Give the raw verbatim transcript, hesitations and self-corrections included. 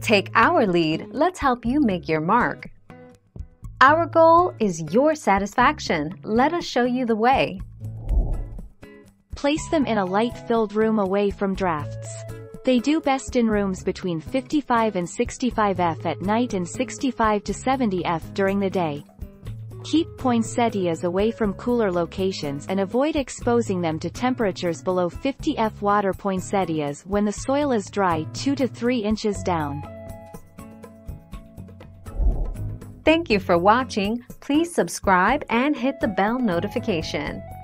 Take our lead, let's help you make your mark. Our goal is your satisfaction. Let us show you the way. Place them in a light-filled room away from drafts. They do best in rooms between fifty-five and sixty-five Fahrenheit at night and sixty-five to seventy Fahrenheit during the day. Keep poinsettias away from cooler locations and avoid exposing them to temperatures below fifty Fahrenheit. Water poinsettias when the soil is dry two to three inches down. Thank you for watching. Please subscribe and hit the bell notification.